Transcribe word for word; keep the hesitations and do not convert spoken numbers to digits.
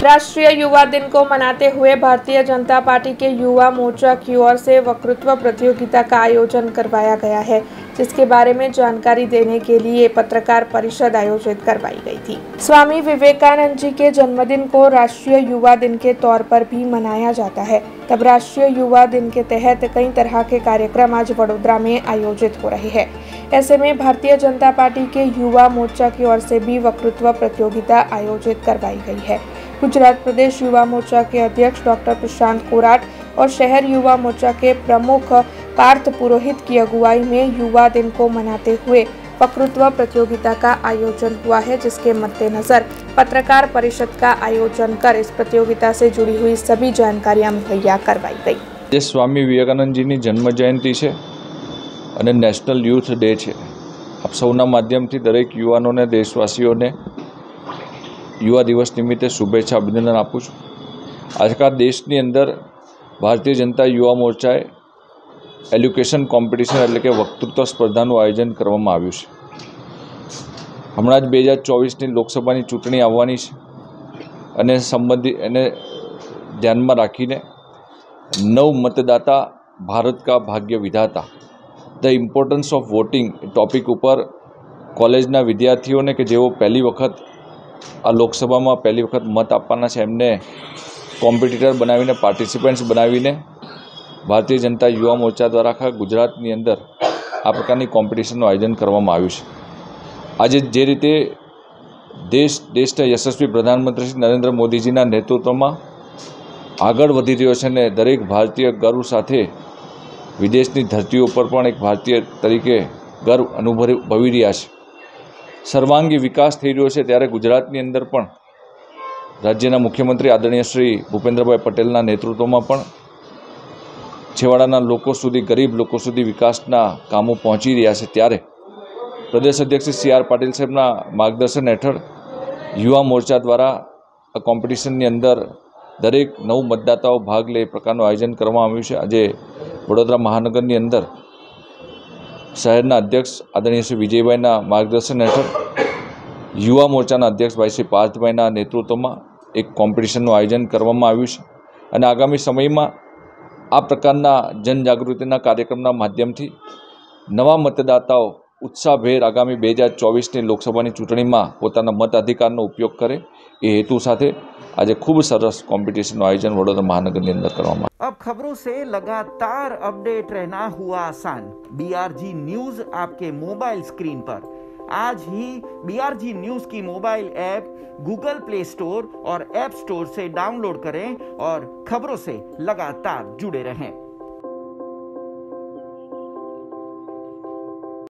राष्ट्रीय युवा दिन को मनाते हुए भारतीय जनता पार्टी के युवा मोर्चा की ओर से वक्तृत्व प्रतियोगिता का आयोजन करवाया गया है, जिसके बारे में जानकारी देने के लिए पत्रकार परिषद आयोजित करवाई गई थी। स्वामी विवेकानंद जी के जन्मदिन को राष्ट्रीय युवा दिन के तौर पर भी मनाया जाता है। तब राष्ट्रीय युवा दिन के तहत कई तरह के कार्यक्रम आज वडोदरा में आयोजित हो रहे हैं। ऐसे में भारतीय जनता पार्टी के युवा मोर्चा की ओर से भी वक्तृत्व प्रतियोगिता आयोजित करवाई गई है। गुजरात प्रदेश युवा मोर्चा के अध्यक्ष डॉक्टर प्रशांत कोराट और शहर युवा मोर्चा के प्रमुख पार्थ पुरोहित की अगुवाई में युवा दिन को मनाते हुए वक्तृत्व प्रतियोगिता का आयोजन हुआ है, जिसके मद्देनजर पत्रकार परिषद का आयोजन कर इस प्रतियोगिता से जुड़ी हुई सभी जानकारियां मुहैया करवाई गई। ये स्वामी विवेकानंद जी की जन्म जयंती है और नेशनल यूथ डे है। आप सौना माध्यम थी दरेक युवाओं ने देशवासीओं ने युवा दिवस निमित्ते शुभेच्छा अभिनंदन आपू छूं। आजका देशनी अंदर भारतीय जनता युवा मोर्चाए एज्युकेशन कॉम्पिटिशन एटले के वक्तृत्व स्पर्धानुं आयोजन करवामां आव्युं छे। हमणां ज બે હજાર ચોવીસ ની लोकसभानी चूंटणी आववानी छे अने संबंधी एने ध्यानमां राखीने नव मतदाता भारत का भाग्य विधाता the importance of voting topic पर कॉलेजना विद्यार्थीओने के जेओ पहली वखत आ लोकसभा में पहली वखत मत आपवाना छे एमने कॉम्पिटिटर बनावीने पार्टिसिपेंट्स बनावीने भारतीय जनता युवा मोर्चा द्वारा आखा गुजरातनी अंदर आ प्रकारनी कॉम्पिटिशननुं आयोजन करवामां आव्युं छे। आज जे रीते देश देशना यशस्वी प्रधानमंत्री श्री नरेन्द्र मोदीजीना नेतृत्वमां आगळ वधी रह्यो छे ने दरेक भारतीय गर्व साथे विदेशनी धरतीओ पर पण एक भारतीय तरीके गर्व अनुभवी रह्या छे। सर्वांगी विकास थई रह्यो छे त्यारे गुजरातनी अंदर पण राज्यना मुख्यमंत्री आदरणीय श्री भूपेन्द्रभाई पटेलना नेतृत्वमां पण छेवाड़ाना लोको सुधी गरीब लोको सुधी विकासना कामों पहोंची रह्या छे। त्यारे प्रदेश अध्यक्ष सी आर पाटील साहेबना मार्गदर्शन हेठळ युवा मोर्चा द्वारा आ कॉम्पिटिशननी अंदर दरेक नव मतदाताओ भाग ले प्रकारनुं आयोजन करवामां आव्युं छे। आजे वडोदरा महानगरनी अंदर शहरना अध्यक्ष आदरणीय श्री विजयभाईना मार्गदर्शन हेठळ युवा मोर्चाना अध्यक्ष भाई श्री पार्थभाईना नेतृत्वमां एक कॉम्पिटिशननुं आयोजन करवामां आव्युं छे अने आगामी समयमां आ प्रकारना जनजागृतिना कार्यक्रमना माध्यमथी नवा मतदाताओ उत्साहभेर आगामी બે હજાર ચોવીસની लोकसभानी चूंटणीमां पोताना मताधिकारनो उपयोग करे ए हेतु साथे आज खूब सरस कॉम्पिटिशननुं आयोजन वडोदरा महानगरनी अंदर करवामां। अब खबरों से लगातार अपडेट रहना हुआ आसान। बीआरजी न्यूज आपके मोबाइल स्क्रीन पर आज ही बीआरजी न्यूज की mobile app Google Play Store और ऐप स्टोर से डाउनलोड करें और खबरों से लगातार जुड़े रहें।